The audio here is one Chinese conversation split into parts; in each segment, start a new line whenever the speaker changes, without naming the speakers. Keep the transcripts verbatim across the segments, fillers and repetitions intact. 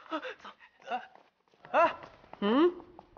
走。哎，哎，嗯。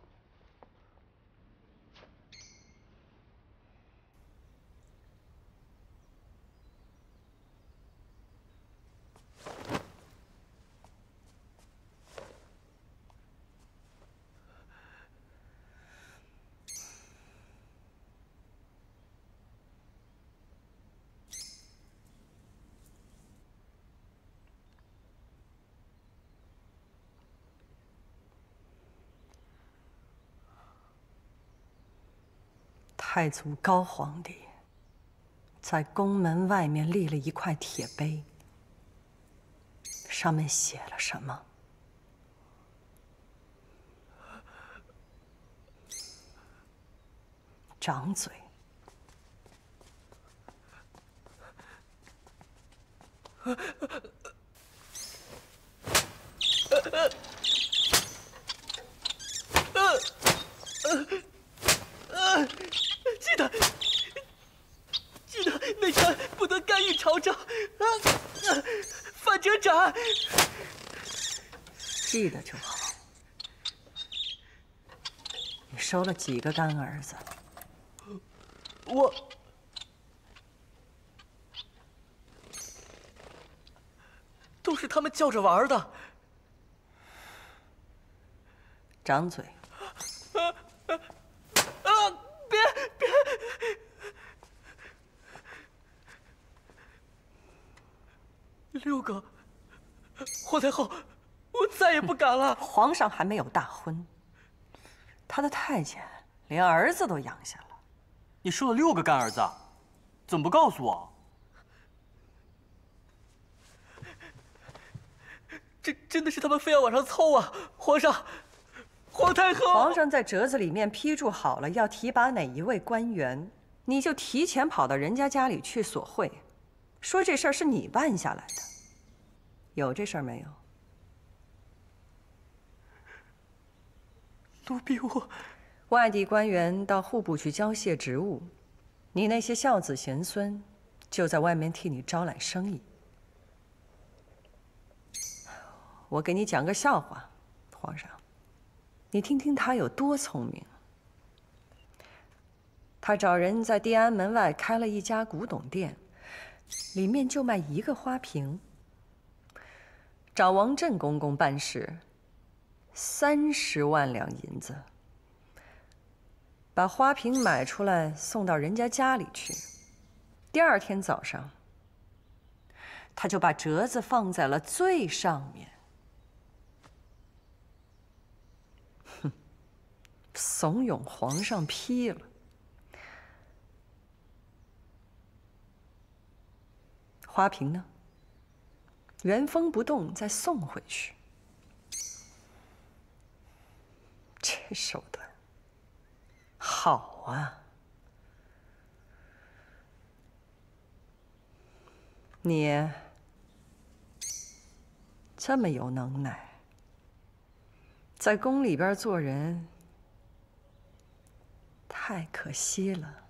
太祖高皇帝在宫门外面立了一块铁碑，上面写了什么？掌嘴。
记得，记得内臣不得干预朝政，啊啊！反折斩。
记得就好。你收了几个干儿子？
我都是他们叫着玩的。
掌嘴。
六个，皇太后，我再也不敢了。
皇上还没有大婚，他的太监连儿子都养下了。
你收了六个干儿子，怎么不告诉我？
这真的是他们非要往上凑啊！皇上，皇太后，
皇上在折子里面批注好了要提拔哪一位官员，你就提前跑到人家家里去索贿，说这事儿是你办下来的。 有这事儿没有？
奴婢我，
外地官员到户部去交卸职务，你那些孝子贤孙就在外面替你招揽生意。我给你讲个笑话，皇上，你听听他有多聪明。他找人在地安门外开了一家古董店，里面就卖一个花瓶。 找王振公公办事，三十万两银子，把花瓶买出来送到人家家里去。第二天早上，他就把折子放在了最上面，哼，怂恿皇上批了。花瓶呢？ 原封不动再送回去，这手段好啊！你这么有能耐，在宫里边做人太可惜了。